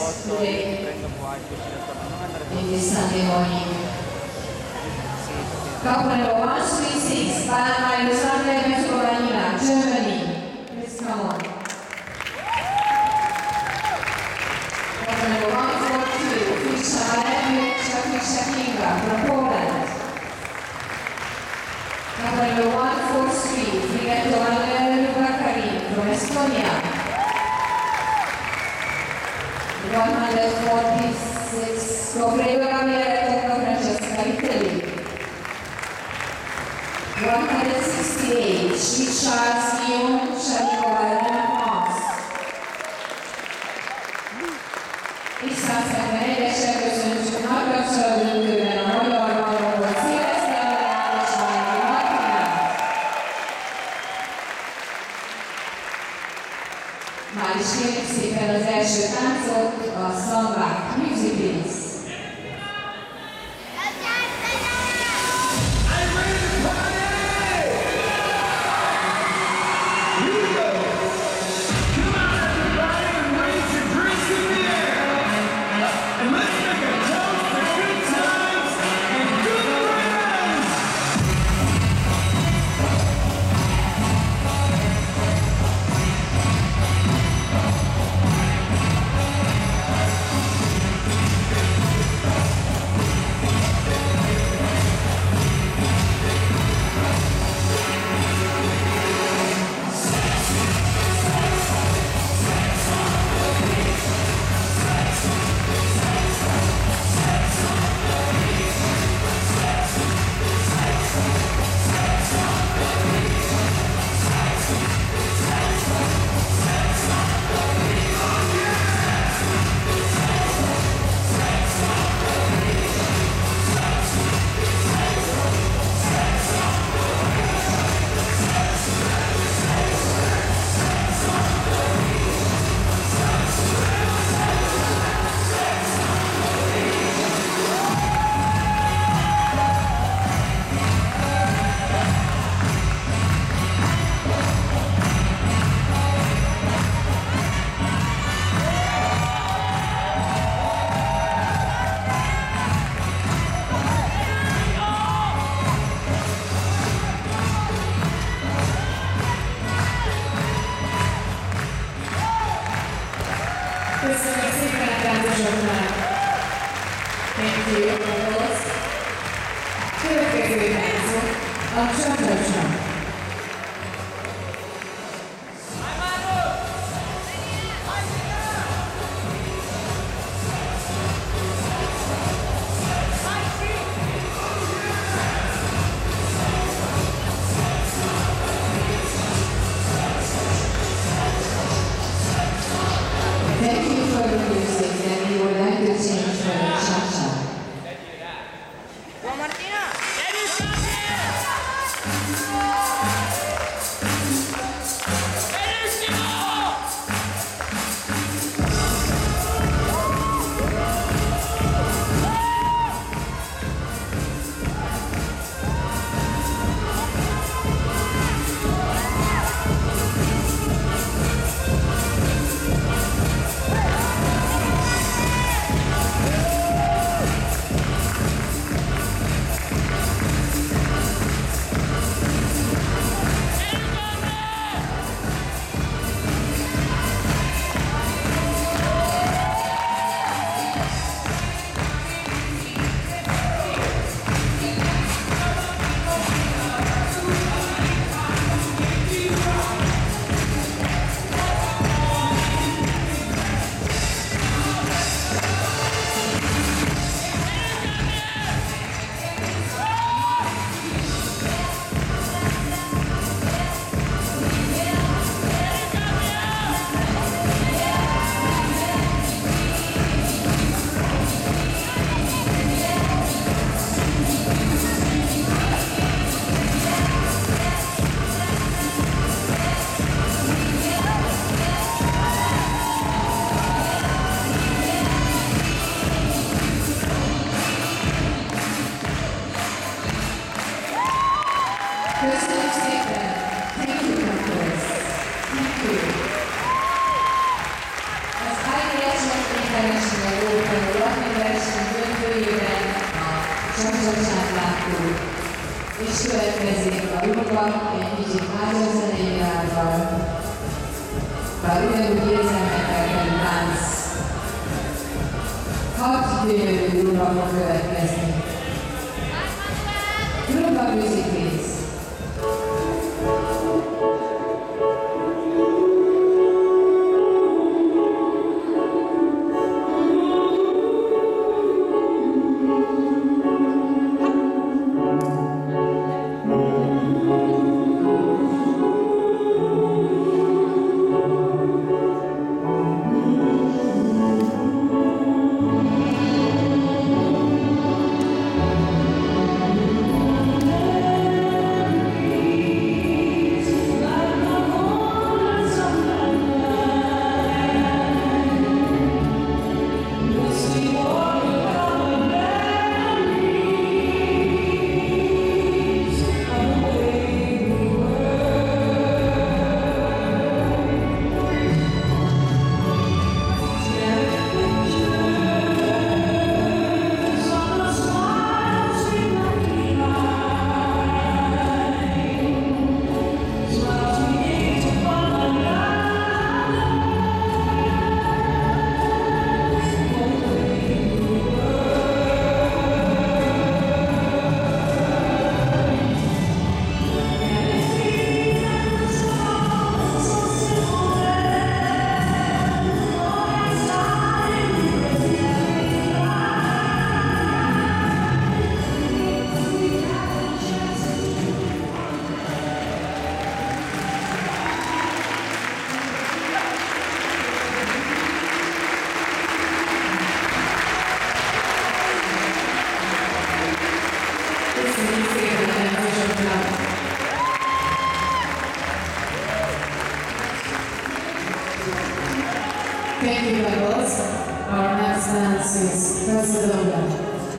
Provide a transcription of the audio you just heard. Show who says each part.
Speaker 1: today in this Sunday morning. Couple number 136, Alexander Meskolanina, Germany. Please come on. Couple number 142, Fischer Kinga from Poland. Couple number 143, Frigato Angel Bakari from Estonia. 146, Goffredo Gabriele Francesca, Italy. 168, Charles Guillaume Chalicola, France. X141-esek köszönjük nagy kapcsolatdöntőben a magyar valóban Szilveszter és Májvi Martinát. Már is kérjük szépen az első táncot, a Sambák Music Beats. Köszönjük szépen a táncosoknak! Thank you, applause. Következő táncok a csapatosnak. Thank you for the music, and we would like to change for the cha-cha.
Speaker 2: Juan Martina!
Speaker 1: Csacsát láttuk, és következik a Rumba egy kicsit házas zenéjával, bár ugyanúgy érzelmekkel kerül tánc. 6 gyönyörű rumba fog következni. Rumba Music Please. Thank you, Douglas. Our next dance is Casadonga.